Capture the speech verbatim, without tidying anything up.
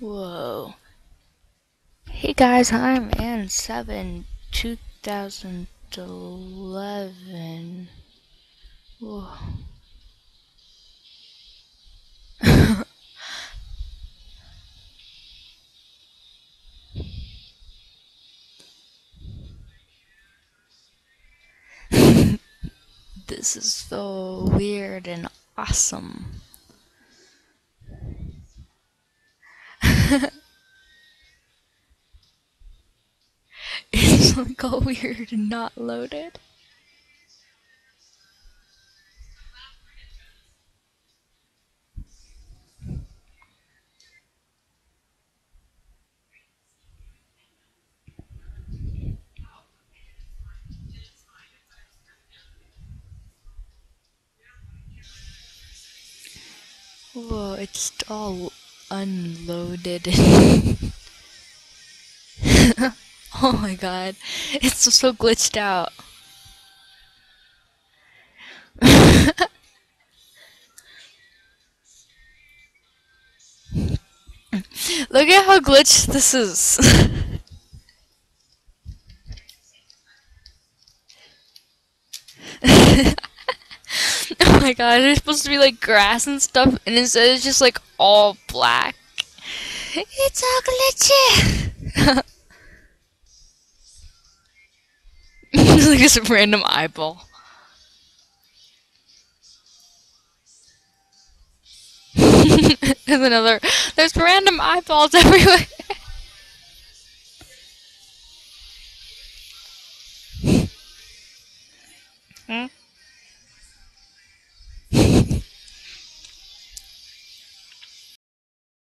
Whoa. Hey guys, I'm Ann seven, two thousand eleven. Whoa. This is so weird and awesome. It's like all weird and not loaded. Whoa, it's all unloaded. Oh my god, it's so glitched out. Look at how glitched this is. Oh my god, there's supposed to be like grass and stuff, and instead it's just like all black. It's all glitchy. It's like just a random eyeball. There's another. There's random eyeballs everywhere.